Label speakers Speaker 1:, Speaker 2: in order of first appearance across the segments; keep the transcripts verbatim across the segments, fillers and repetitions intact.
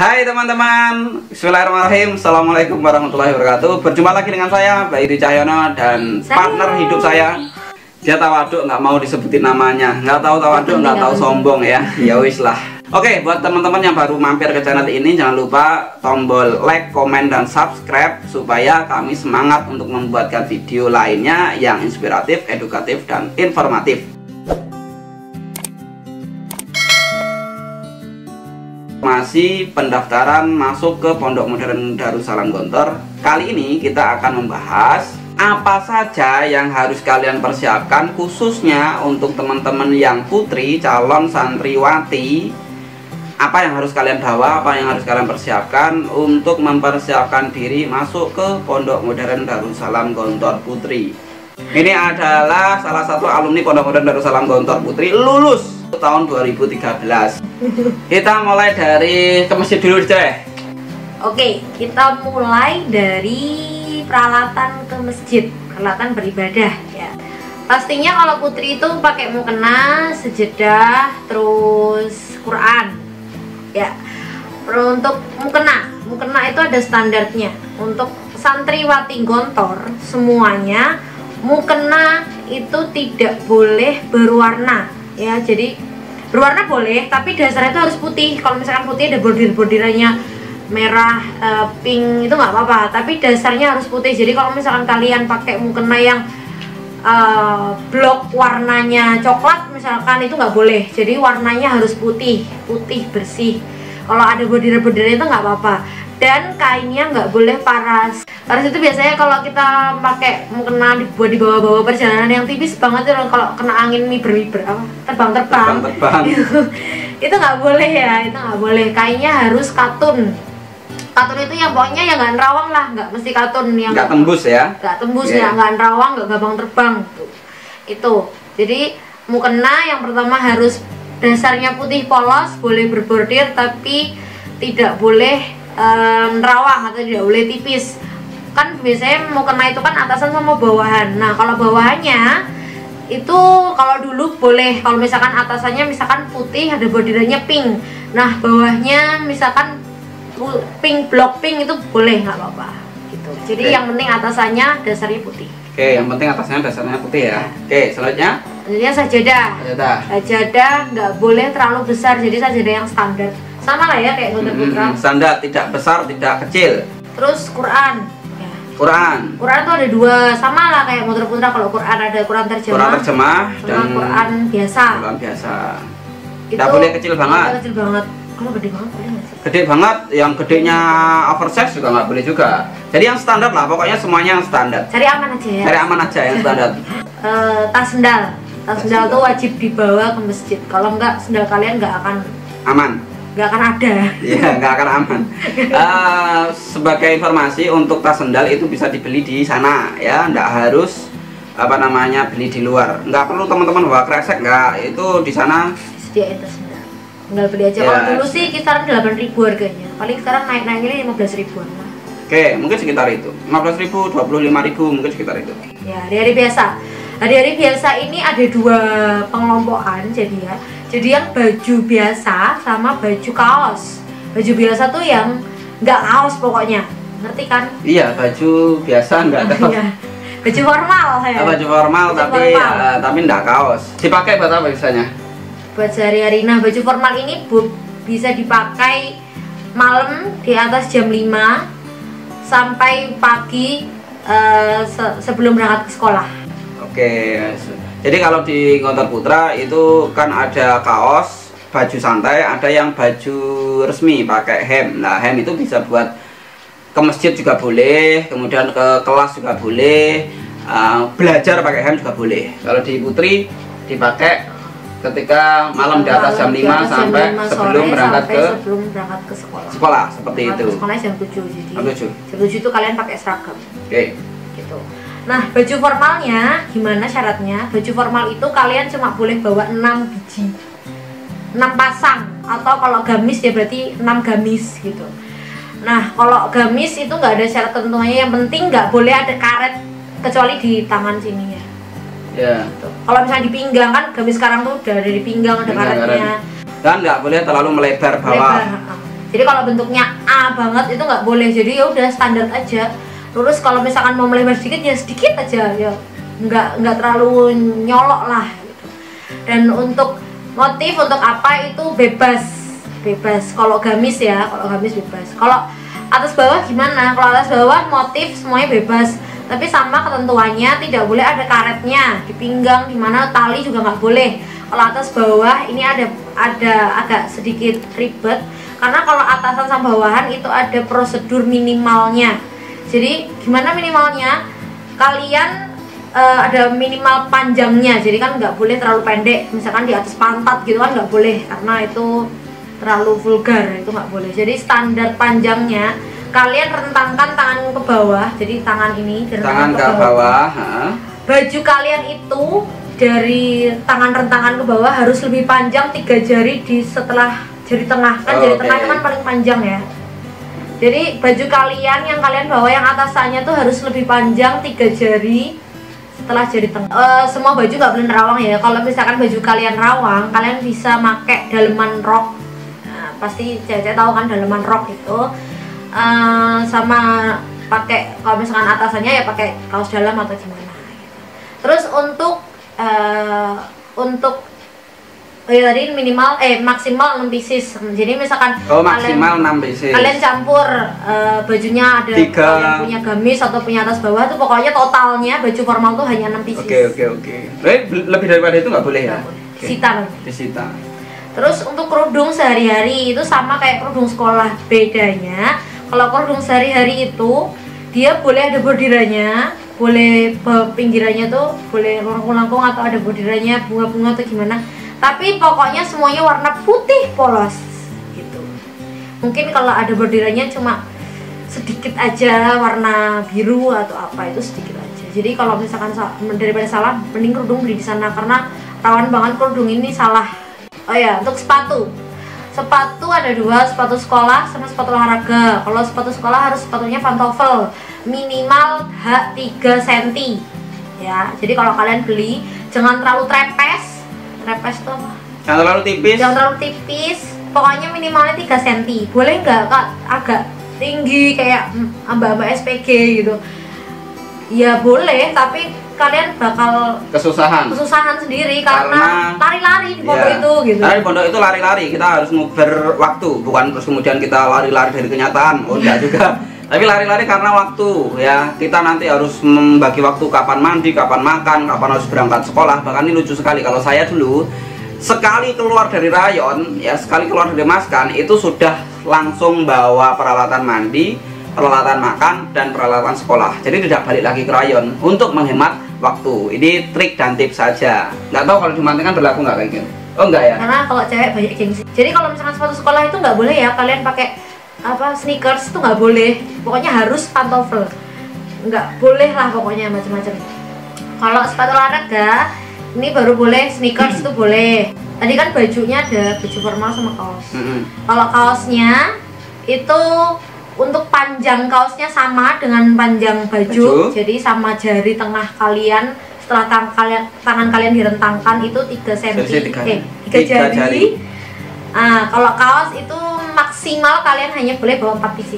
Speaker 1: Hai teman-teman, Bismillahirrahmanirrahim. Assalamualaikum warahmatullahi wabarakatuh. Berjumpa lagi dengan saya, Bairi Cahyono, dan saya. partner hidup saya. Dia tawaduk, nggak mau disebutin namanya. Nggak tahu tawaduk, nggak tahu sombong ya. Ya wis lah. Oke, buat teman-teman yang baru mampir ke channel ini, jangan lupa tombol like, komen, dan subscribe supaya kami semangat untuk membuatkan video lainnya yang inspiratif, edukatif, dan informatif. Masih pendaftaran masuk ke Pondok Modern Darussalam Gontor. Kali ini kita akan membahas apa saja yang harus kalian persiapkan, khususnya untuk teman-teman yang putri calon santriwati. Apa yang harus kalian bawa, apa yang harus kalian persiapkan untuk mempersiapkan diri masuk ke Pondok Modern Darussalam Gontor Putri. Ini adalah salah satu alumni Pondok Modern Darussalam Gontor Putri, lulus tahun dua ribu tiga belas. Kita mulai dari ke masjid dulu deh.
Speaker 2: Oke, kita mulai dari peralatan ke masjid, peralatan beribadah ya. Pastinya kalau putri itu pakai mukena, sejadah, terus Quran. Ya. Untuk mukena, mukena itu ada standarnya. Untuk santriwati Gontor semuanya mukena itu tidak boleh berwarna ya. Jadi berwarna boleh, tapi dasarnya itu harus putih. Kalau misalkan putih ada bordir-bordirannya merah, e, pink, itu nggak apa-apa. Tapi dasarnya harus putih. Jadi kalau misalkan kalian pakai mukena yang e, blok warnanya coklat, misalkan itu nggak boleh. Jadi warnanya harus putih, putih bersih. Kalau ada bordir-bordiran itu nggak apa-apa. Dan kainnya nggak boleh paras. Paras itu biasanya kalau kita pakai mukena dibuat di bawah-bawah perjalanan yang tipis banget itu, kalau kena angin miber-miber apa terbang-terbang itu itu nggak boleh ya, itu nggak boleh. Kainnya harus katun. Katun itu yang pokoknya yang nggak nerawang lah, nggak mesti katun yang
Speaker 1: nggak tembus ya,
Speaker 2: nggak tembus
Speaker 1: yeah.
Speaker 2: ya, nggak nerawang, nggak gampang terbang tuh. Itu jadi mukena yang pertama harus dasarnya putih polos, boleh berbordir tapi tidak boleh Um, nerawang atau tidak boleh tipis. Kan biasanya mukena itu kan atasan sama bawahan. Nah kalau bawahannya itu kalau dulu boleh, kalau misalkan atasannya misalkan putih ada bordirannya pink, nah bawahnya misalkan pink, blok pink, itu boleh, nggak apa-apa gitu. Jadi okay. Yang penting atasannya dasarnya putih. Oke,
Speaker 1: okay, yang penting atasnya dasarnya putih ya. Oke, okay, selanjutnya
Speaker 2: selanjutnya sajadah. Sajadah. Sajadah nggak boleh terlalu besar, jadi sajadah yang standar. Sama lah ya kayak Gontor Putra. Hmm,
Speaker 1: standar, tidak besar, tidak kecil.
Speaker 2: Terus Quran. Ya.
Speaker 1: Quran.
Speaker 2: Quran tuh ada dua, sama lah kayak Gontor Putra. Kalau Quran ada Quran terjemah.
Speaker 1: Quran terjemah dan
Speaker 2: Quran biasa.
Speaker 1: Quran biasa.
Speaker 2: Itu
Speaker 1: tidak boleh kecil banget.
Speaker 2: Kecil banget. Kalau gede banget boleh nggak sih?
Speaker 1: Gede banget, yang gedenya oversize juga nggak boleh juga. Jadi yang standar lah, pokoknya semuanya yang standar.
Speaker 2: Cari aman aja ya.
Speaker 1: Cari aman aja yang standar.
Speaker 2: uh, tas sendal. Tas sendal tuh wajib dibawa ke masjid. Kalau enggak, sendal kalian nggak akan
Speaker 1: aman.
Speaker 2: Nggak akan ada.
Speaker 1: Iya, nggak akan aman. uh, sebagai informasi, untuk tas sendal itu bisa dibeli di sana ya, nggak harus apa namanya beli di luar. Nggak perlu teman-teman bawa kresek, nggak, itu di sana
Speaker 2: disediain tas sendal. Tinggal beli aja. Ya. Kalau dulu sih kisaran delapan ribu harganya. Paling sekarang naik-naik ini lima belas ribuan lah.
Speaker 1: Oke, mungkin sekitar itu. lima belas ribu, dua puluh lima ribu, mungkin sekitar itu.
Speaker 2: Ya, hari-hari biasa. Hari-hari biasa ini ada dua pengelompokan jadi ya. Jadi yang baju biasa sama baju kaos. Baju biasa tuh yang nggak kaos pokoknya, ngerti kan?
Speaker 1: Iya, baju biasa nggak kaos.
Speaker 2: Iya. Baju formal ya.
Speaker 1: Baju formal baju tapi formal. Uh, tapi nggak kaos. Dipakai buat apa biasanya?
Speaker 2: Buat sehari-hari. Nah, baju formal ini bu, bisa dipakai malam di atas jam lima sampai pagi uh, se sebelum berangkat ke sekolah.
Speaker 1: Oke. Jadi kalau di Gontor Putra itu kan ada kaos, baju santai, ada yang baju resmi pakai hem. Nah, hem itu bisa buat ke masjid juga boleh, kemudian ke kelas juga boleh, uh, belajar pakai hem juga boleh. Kalau di Putri dipakai ketika malam di atas jam lima sampai sebelum berangkat ke
Speaker 2: sebelum berangkat ke sekolah.
Speaker 1: Sekolah seperti itu.
Speaker 2: Sekolahnya jam tujuh, jadi
Speaker 1: jam tujuh.
Speaker 2: Jam tujuh itu kalian pakai seragam.
Speaker 1: Oke. Okay.
Speaker 2: Gitu. Nah, baju formalnya gimana syaratnya? Baju formal itu kalian cuma boleh bawa enam biji, enam pasang, atau kalau gamis ya berarti enam gamis gitu. Nah, kalau gamis itu nggak ada syarat ketentuannya, yang penting nggak boleh ada karet kecuali di tangan sini ya. Ya. Gitu. Kalau misalnya di pinggang kan gamis sekarang tuh udah ada di pinggang, ada karetnya.
Speaker 1: Dan nggak boleh terlalu melebar bawah.
Speaker 2: Lebar. Jadi kalau bentuknya A banget itu nggak boleh. Jadi ya udah standar aja. Terus kalau misalkan mau melebar sedikit ya sedikit aja ya, nggak nggak terlalu nyolok lah gitu. Dan untuk motif untuk apa itu bebas, bebas. Kalau gamis ya, kalau gamis bebas. Kalau atas bawah gimana? Kalau atas bawah motif semuanya bebas. Tapi sama ketentuannya, tidak boleh ada karetnya di pinggang, di mana tali juga nggak boleh. Kalau atas bawah ini ada ada agak sedikit ribet karena kalau atasan sama bawahan itu ada prosedur minimalnya. Jadi gimana minimalnya? Kalian uh, ada minimal panjangnya. Jadi kan nggak boleh terlalu pendek. Misalkan di atas pantat gitu kan nggak boleh karena itu terlalu vulgar, itu nggak boleh. Jadi standar panjangnya kalian rentangkan tangan ke bawah. Jadi tangan ini
Speaker 1: tangan ke bawah, bawah.
Speaker 2: Baju kalian itu dari tangan rentangan ke bawah harus lebih panjang tiga jari di setelah jari tengah kan. Oh, jari okay. Tengah itu kan paling panjang ya. Jadi baju kalian yang kalian bawa yang atasannya tuh harus lebih panjang tiga jari setelah jari tengah. Uh, semua baju nggak boleh nerawang ya. Kalau misalkan baju kalian rawang, kalian bisa pakai daleman rok. Nah, pasti cewek-cewek tahu kan daleman rok itu. Uh, sama pakai kalau misalkan atasannya ya pakai kaos dalam atau gimana. Terus untuk uh, untuk oh ya tadi minimal eh maksimal enam pieces. Jadi misalkan
Speaker 1: oh, maksimal enam pieces.
Speaker 2: Kalian campur uh, bajunya ada
Speaker 1: Tiga.
Speaker 2: Kalian punya gamis atau punya atas bawah tuh pokoknya totalnya baju formal tuh hanya enam pieces.
Speaker 1: Oke oke oke. Lebih daripada itu nggak boleh ya?
Speaker 2: Boleh. Disita nanti.
Speaker 1: Disita.
Speaker 2: Terus untuk kerudung sehari-hari itu sama kayak kerudung sekolah, bedanya kalau kerudung sehari-hari itu dia boleh ada bordirannya, boleh pinggirannya tuh boleh lengkung-lengkung atau ada bordirannya bunga-bunga atau gimana. Tapi pokoknya semuanya warna putih polos gitu. Mungkin kalau ada bordirannya cuma sedikit aja warna biru atau apa, itu sedikit aja. Jadi kalau misalkan daripada salah, mending kerudung beli di sana karena rawan banget kerudung ini salah. Oh ya, untuk sepatu. Sepatu ada dua, sepatu sekolah sama sepatu olahraga. Kalau sepatu sekolah harus sepatunya pantofel minimal H tiga sentimeter ya. Jadi kalau kalian beli jangan terlalu trepes. Trepes tuh apa?
Speaker 1: Jangan terlalu tipis.
Speaker 2: Jangan terlalu tipis. Pokoknya minimalnya tiga sentimeter. Boleh nggak Kak agak tinggi kayak mbak-mbak S P G gitu? Ya boleh, tapi kalian bakal
Speaker 1: kesusahan
Speaker 2: kesusahan sendiri karena lari-lari di pondok
Speaker 1: ya,
Speaker 2: itu gitu.
Speaker 1: Karena di pondok itu lari-lari, kita harus nguber waktu, bukan terus kemudian kita lari-lari dari kenyataan. Oh enggak juga. Tapi lari-lari karena waktu ya. Kita nanti harus membagi waktu kapan mandi, kapan makan, kapan harus berangkat sekolah. Bahkan ini lucu sekali kalau saya dulu sekali keluar dari rayon ya, sekali keluar dari maskan itu sudah langsung bawa peralatan mandi, peralatan makan, dan peralatan sekolah. Jadi tidak balik lagi ke rayon untuk menghemat waktu. Ini trik dan tips saja. Nggak tahu kalau di Manting kan berlaku nggak kayak gitu? Oh enggak ya?
Speaker 2: Karena kalau cewek banyak gengsi. Jadi kalau misalkan sepatu sekolah itu nggak boleh ya kalian pakai apa sneakers itu nggak boleh. Pokoknya harus pantofel. Nggak boleh lah pokoknya macam-macam. Kalau sepatu olahraga ini baru boleh, sneakers itu boleh. Tadi kan bajunya ada baju formal sama kaos. Mm-hmm. Kalau kaosnya itu untuk panjang kaosnya sama dengan panjang baju, baju. Jadi sama jari tengah kalian setelah tang kalian, tangan kalian direntangkan itu tiga sentimeter, eh tiga jari. jari. Nah, kalau kaos itu maksimal kalian hanya boleh bawa empat pieces.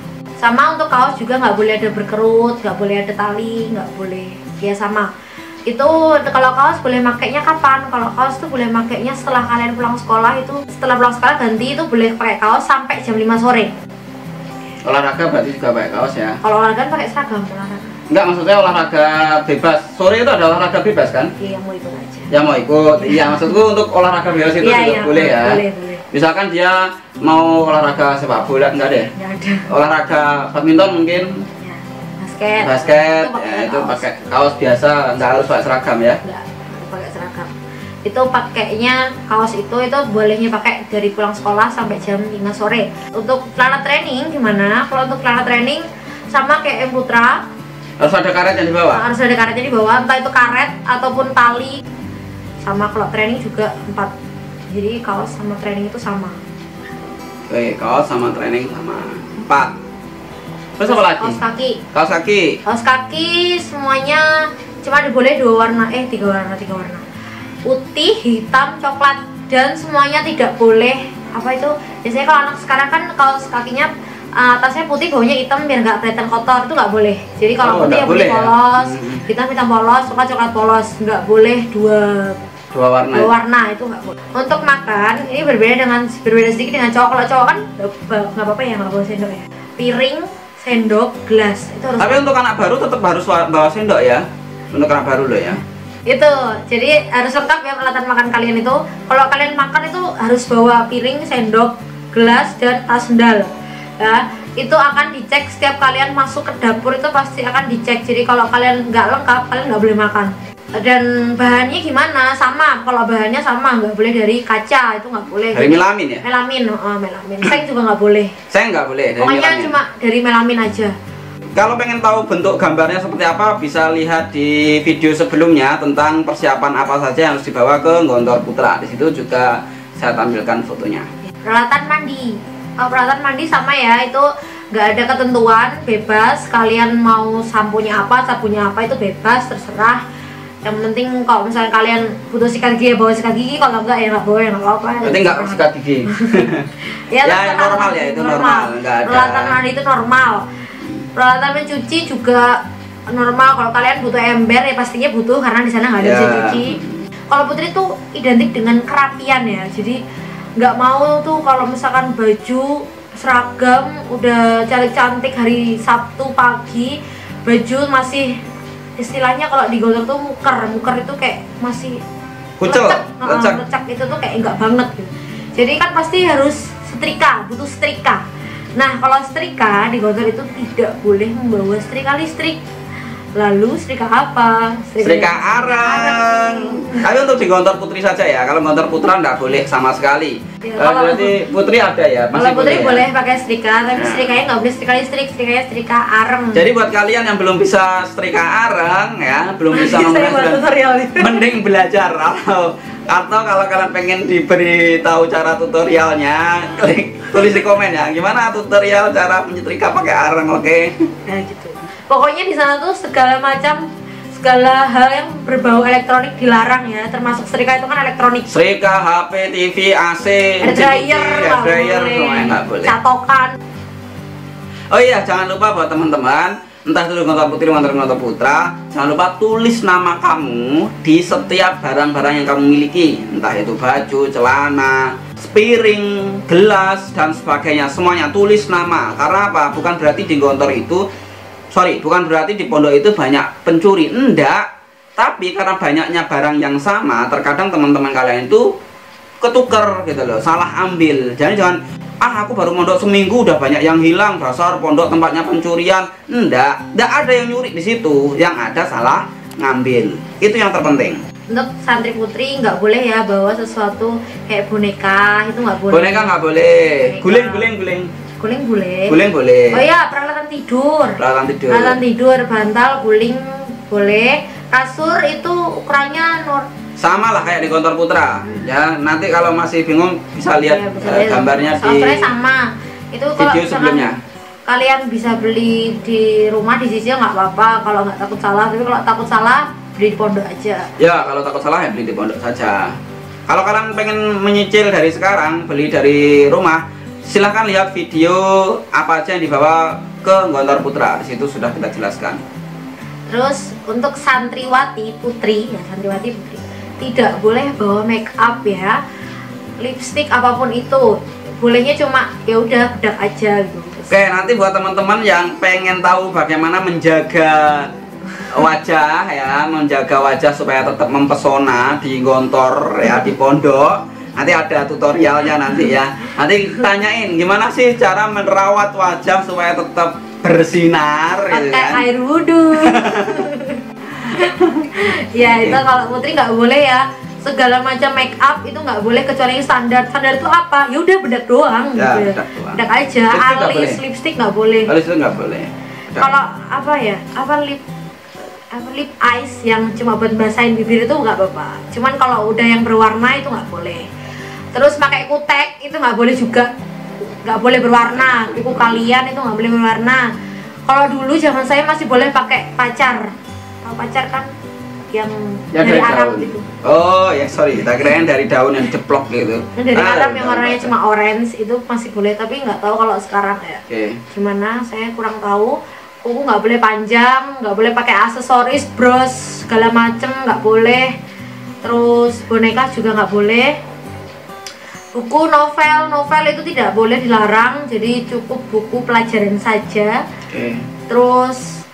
Speaker 2: Sama untuk kaos juga nggak boleh ada berkerut, nggak boleh ada tali, nggak boleh. Ya sama. Itu kalau kaos boleh makainya kapan? Kalau kaos tuh boleh makainya setelah kalian pulang sekolah, itu setelah pulang sekolah ganti itu boleh pakai kaos sampai jam lima sore.
Speaker 1: Olahraga berarti juga pakai kaos ya?
Speaker 2: Kalau olahraga pakai seragam olahraga.
Speaker 1: Enggak, maksudnya olahraga bebas. Sore itu ada olahraga bebas kan?
Speaker 2: Iya, mau ikut aja.
Speaker 1: Ya mau ikut. Iya, maksudku untuk olahraga bebas itu
Speaker 2: ya,
Speaker 1: juga
Speaker 2: ya,
Speaker 1: boleh ya.
Speaker 2: Boleh, boleh.
Speaker 1: Misalkan dia mau olahraga sepak bola, enggak deh?
Speaker 2: Enggak ada.
Speaker 1: Olahraga badminton mungkin?
Speaker 2: Ya, basket.
Speaker 1: Basket,
Speaker 2: itu
Speaker 1: ya itu pakai kaos biasa, enggak harus pakai seragam ya?
Speaker 2: Enggak, harus pakai seragam. Itu pakainya kaos itu itu bolehnya pakai dari pulang sekolah sampai jam lima sore. Untuk celana training gimana? Kalau untuk celana training sama kayak M Putra,
Speaker 1: harus ada karet yang dibawa?
Speaker 2: Harus ada karetnya dibawa, entah itu karet ataupun tali. Sama kalau training juga empat. Jadi kaos sama training itu sama.
Speaker 1: Oke, kaos sama training sama empat. Terus apa lagi?
Speaker 2: Kaos kaki.
Speaker 1: Kaos kaki.
Speaker 2: Kaos kaki semuanya cuma diboleh dua warna, eh tiga warna, tiga warna. Putih, hitam, coklat, dan semuanya tidak boleh apa itu biasanya kalau anak sekarang kan kaos kakinya uh, atasnya putih bawahnya hitam biar nggak kelihatan kotor, itu nggak boleh. Jadi kalau
Speaker 1: Oh,
Speaker 2: putih ya
Speaker 1: nggak
Speaker 2: putih
Speaker 1: boleh ya?
Speaker 2: polos,
Speaker 1: Hmm.
Speaker 2: hitam hitam polos, coklat coklat polos, nggak boleh dua
Speaker 1: Dua warna.
Speaker 2: dua warna, itu nggak boleh. Untuk makan ini berbeda dengan berbeda sedikit dengan cowok. Kalau cowok kan nggak apa-apa ya, nggak bawa sendok ya. Piring, sendok, gelas itu harus.
Speaker 1: Tapi untuk anak baru tetap harus wa- bawa sendok ya. Untuk anak baru loh ya.
Speaker 2: Itu jadi harus lengkap ya peralatan makan kalian itu. Kalau kalian makan itu harus bawa piring, sendok, gelas, dan tas sendal ya. Itu akan dicek setiap kalian masuk ke dapur, itu pasti akan dicek. Jadi kalau kalian nggak lengkap, kalian nggak boleh makan. Dan bahannya gimana? Sama, kalau bahannya sama, nggak boleh dari kaca, itu nggak boleh.
Speaker 1: Dari melamin ya?
Speaker 2: Melamin, oh, melamin. Seng juga nggak boleh.
Speaker 1: Saya nggak boleh dari
Speaker 2: Pokoknya
Speaker 1: melamin.
Speaker 2: cuma dari melamin aja.
Speaker 1: Kalau pengen tahu bentuk gambarnya seperti apa, bisa lihat di video sebelumnya tentang persiapan apa saja yang harus dibawa ke Gontor Putra. Di situ juga saya tampilkan fotonya.
Speaker 2: Peralatan mandi, oh, peralatan mandi sama ya, itu nggak ada ketentuan, bebas. Kalian mau sampunya apa, sabunnya apa, itu bebas, terserah. Yang penting kalau misalnya kalian butuh sikat gigi ya bawa sikat gigi, kalau enggak ya nggak bawa, ya nggak apa-apa.
Speaker 1: Berarti nggak sikat gigi.
Speaker 2: Ya,
Speaker 1: Ya,
Speaker 2: terserah.
Speaker 1: normal ya, itu normal, nggak ada.
Speaker 2: Peralatan mandi itu normal. Peralatan mencuci juga normal. Kalau kalian butuh ember ya pastinya butuh, karena di sana nggak ada
Speaker 1: Ya.
Speaker 2: mesin cuci. Kalau Putri tuh identik dengan kerapian ya, jadi nggak mau tuh kalau misalkan baju seragam udah cantik-cantik hari Sabtu pagi, baju masih istilahnya kalau di Gontor tuh muker, muker itu kayak masih
Speaker 1: Kucel,
Speaker 2: lecek, Heeh,
Speaker 1: lecek.
Speaker 2: lecek itu tuh kayak enggak banget gitu. Jadi kan pasti harus setrika, butuh setrika. Nah, kalau setrika di Gontor itu tidak boleh membawa setrika listrik. Lalu setrika apa?
Speaker 1: Setrika arang. Tapi untuk di Gontor Putri saja ya. Kalau Gontor Putra nggak boleh sama sekali.
Speaker 2: Ya,
Speaker 1: Eh,
Speaker 2: kalau-
Speaker 1: berarti Putri ada ya?
Speaker 2: Kalau Putri
Speaker 1: ya?
Speaker 2: boleh pakai setrika, tapi
Speaker 1: Nah.
Speaker 2: setrikanya nggak boleh setrika listrik, setrikanya setrika arang.
Speaker 1: Jadi buat kalian yang belum bisa setrika arang ya, belum bisa
Speaker 2: Saya
Speaker 1: menggunakan
Speaker 2: buat tutorial nih.
Speaker 1: mending belajar atau atau kalau kalian pengen diberi tahu cara tutorialnya, klik tulis di komen ya. Gimana tutorial cara menyetrika pakai arang, oke?
Speaker 2: Nah gitu. Pokoknya di sana tuh segala macam, segala hal yang berbau elektronik dilarang ya, termasuk setrika itu kan elektronik.
Speaker 1: Setrika, H P, T V, A C,
Speaker 2: Hair dryer,
Speaker 1: hair
Speaker 2: nggak
Speaker 1: dryer,
Speaker 2: boleh.
Speaker 1: semuanya nggak boleh.
Speaker 2: Catokan.
Speaker 1: Oh iya, jangan lupa buat teman-teman, entah itu Gontor Putri maupun Gontor Putra, jangan lupa tulis nama kamu di setiap barang-barang yang kamu miliki, entah itu baju, celana, piring, gelas, dan sebagainya. Semuanya tulis nama. Karena apa? Bukan berarti di Gontor itu, sorry, bukan berarti di pondok itu banyak pencuri, enggak. Tapi karena banyaknya barang yang sama, terkadang teman-teman kalian itu ketuker gitu loh, salah ambil. Jadi jangan, ah aku baru mondok seminggu udah banyak yang hilang, dasar pondok tempatnya pencurian. Enggak, enggak ada yang nyuri di situ, yang ada salah ngambil. Itu yang terpenting.
Speaker 2: Untuk santri putri nggak boleh ya bawa sesuatu kayak boneka, itu nggak boleh.
Speaker 1: Boneka nggak boleh.
Speaker 2: Boneka.
Speaker 1: Guling, guling, guling.
Speaker 2: Guling boleh.
Speaker 1: Guling boleh.
Speaker 2: Oh iya, peralatan tidur.
Speaker 1: Peralatan tidur.
Speaker 2: Peralatan tidur, bantal, guling boleh. Kasur itu ukurannya nur.
Speaker 1: Sama lah kayak di Gontor Putra. Ya, nanti kalau masih bingung bisa lihat
Speaker 2: Ya, bisa
Speaker 1: eh,
Speaker 2: lihat.
Speaker 1: gambarnya di
Speaker 2: Soalnya sama. Itu kalau
Speaker 1: video
Speaker 2: misalkan
Speaker 1: sebelumnya.
Speaker 2: kalian bisa beli di rumah di sisi nggak apa-apa kalau nggak takut salah. Tapi kalau takut salah beli di pondok aja.
Speaker 1: Ya, kalau takut salah ya beli di pondok saja. Kalau kalian pengen menyicil dari sekarang, beli dari rumah, silahkan lihat video apa aja yang dibawa ke Gontor Putra. Di situ sudah kita jelaskan.
Speaker 2: Terus untuk santriwati putri ya, santriwati putri tidak boleh bawa make up ya, lipstick apapun itu. Bolehnya cuma ya udah bedak aja gitu.
Speaker 1: Oke, nanti buat teman-teman yang pengen tahu bagaimana menjaga wajah ya, menjaga wajah supaya tetap mempesona di Gontor ya, di pondok. Nanti ada tutorialnya nanti ya. Nanti tanyain gimana sih cara merawat wajah supaya tetap bersinar gitu
Speaker 2: Pakai
Speaker 1: kan.
Speaker 2: air wudhu. Ya itu kalau putri nggak boleh ya, segala macam make up itu nggak boleh kecuali yang standar. Standar itu apa? Ya udah bedak doang
Speaker 1: Ya,
Speaker 2: gitu.
Speaker 1: bedak doang.
Speaker 2: Bedak aja,
Speaker 1: Lipstick nggak
Speaker 2: alis,
Speaker 1: boleh.
Speaker 2: lipstick nggak boleh.
Speaker 1: Kalau itu nggak boleh. Udah.
Speaker 2: Kalau apa ya, apa lip apa lip eyes yang cuma buat basahin bibir itu nggak apa-apa. Cuman kalau udah yang berwarna itu nggak boleh. Terus pakai kutek itu nggak boleh juga, nggak boleh berwarna. Kuku kalian itu nggak boleh berwarna. Kalau dulu zaman saya masih boleh pakai pacar. Tahu pacar kan? yang,
Speaker 1: yang
Speaker 2: dari,
Speaker 1: dari
Speaker 2: Arab
Speaker 1: daun.
Speaker 2: gitu.
Speaker 1: Oh ya sorry, kita kirain dari daun yang jeplok gitu.
Speaker 2: Yang dari
Speaker 1: ah,
Speaker 2: Arab yang
Speaker 1: daun
Speaker 2: warnanya
Speaker 1: aja.
Speaker 2: cuma orange itu masih boleh, tapi nggak tahu kalau sekarang ya.
Speaker 1: Oke. Okay.
Speaker 2: Gimana? Saya kurang tahu. Kuku nggak boleh panjang, nggak boleh pakai aksesoris, bros, segala macem nggak boleh. Terus boneka juga nggak boleh. Buku novel, novel itu tidak boleh dilarang, jadi cukup buku pelajaran saja.
Speaker 1: Oke. Okay.
Speaker 2: Terus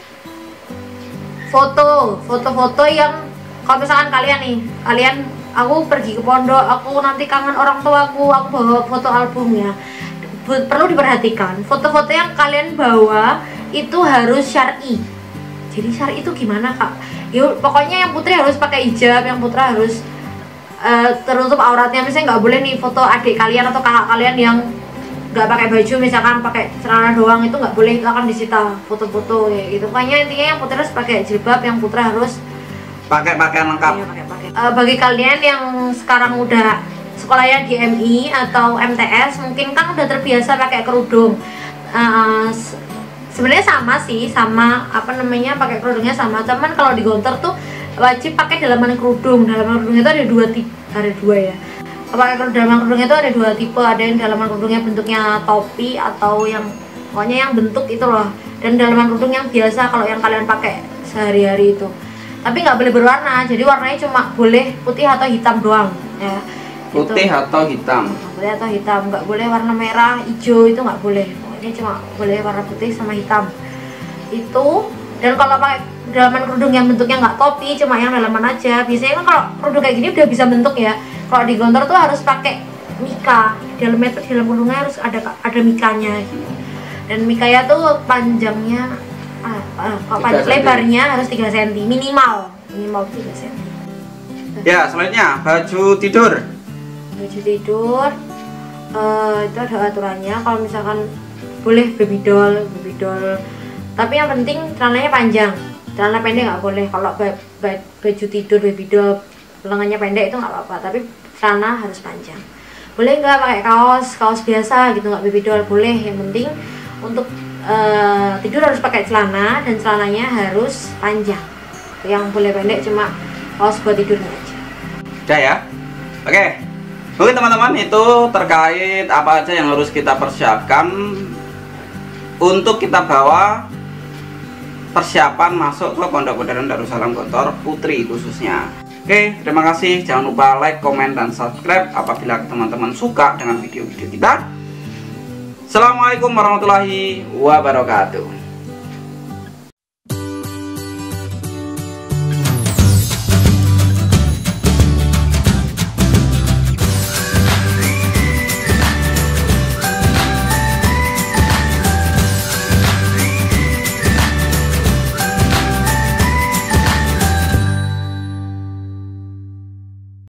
Speaker 2: foto, foto-foto yang kalau misalkan kalian nih, kalian aku pergi ke pondok, aku nanti kangen orang tuaku, aku bawa foto albumnya. Perlu diperhatikan, foto-foto yang kalian bawa itu harus syar'i. Jadi syar'i itu gimana kak? Yuk, pokoknya yang putri harus pakai hijab, yang putra harus uh, tertutup auratnya. Misalnya nggak boleh nih foto adik kalian atau kakak kalian yang nggak pakai baju, misalkan pakai celana doang, itu nggak boleh, itu akan disita foto-foto ya gitu. Pokoknya intinya yang putri harus pakai jilbab, yang putra harus
Speaker 1: pakai pakaian lengkap.
Speaker 2: Iya, pakai pakai. Uh, bagi kalian yang sekarang udah sekolahnya di M I atau M T S, mungkin kan udah terbiasa pakai kerudung. Uh, Sebenarnya sama sih, sama apa namanya pakai kerudungnya sama. Cuman kalau di Gontor tuh wajib pakai dalaman kerudung. Dalaman kerudung itu ada dua tipe, ada dua ya. Pakai dalaman kerudung itu ada dua tipe. Ada yang dalaman kerudungnya bentuknya topi atau yang pokoknya yang bentuk itu loh. Dan dalaman kerudung yang biasa kalau yang kalian pakai sehari-hari itu. Tapi nggak boleh berwarna. Jadi warnanya cuma boleh putih atau hitam doang ya.
Speaker 1: Putih gitu. Atau hitam.
Speaker 2: Putih atau hitam, nggak boleh warna merah, hijau itu nggak boleh. Ini cuma boleh warna putih sama hitam itu. Dan kalau pakai dalaman kerudung yang bentuknya nggak topi, cuma yang dalaman aja, biasanya kan kalau kerudung kayak gini udah bisa bentuk ya. Kalau di Gontor tuh harus pakai mika, dalamnya tuh dalam kerudungnya harus ada ada mikanya gitu. Dan mikanya tuh panjangnya ah, ah, kalau panjang lebarnya harus tiga sentimeter minimal, minimal tiga sentimeter.
Speaker 1: Ya selanjutnya baju tidur.
Speaker 2: Baju tidur uh, itu ada aturannya. Kalau misalkan boleh baby doll, baby doll. Tapi yang penting celananya panjang. Celana pendek nggak boleh. Kalau baju tidur baby doll lengannya pendek itu nggak apa-apa. Tapi celana harus panjang. Boleh nggak pakai kaos, kaos biasa gitu, nggak baby doll boleh. Yang penting untuk uh, tidur harus pakai celana dan celananya harus panjang. Yang boleh pendek cuma kaos buat tidurnya aja.
Speaker 1: Udah ya. Oke. Mungkin teman-teman itu terkait apa aja yang harus kita persiapkan untuk kita bawa persiapan masuk ke Pondok Modern Darussalam Gontor Putri khususnya. Oke, terima kasih. Jangan lupa like, komen, dan subscribe apabila teman-teman suka dengan video-video kita. Assalamualaikum warahmatullahi wabarakatuh.